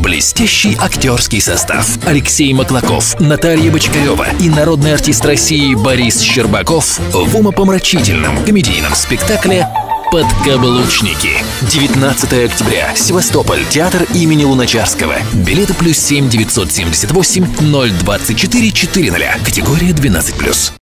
Блестящий актерский состав: Алексей Маклаков, Наталья Бочкарева и народный артист России Борис Щербаков в умопомрачительном комедийном спектакле «Подкаблучники». 19 октября. Севастополь. Театр имени Луначарского. Билеты +7 978 024 400. Категория 12+.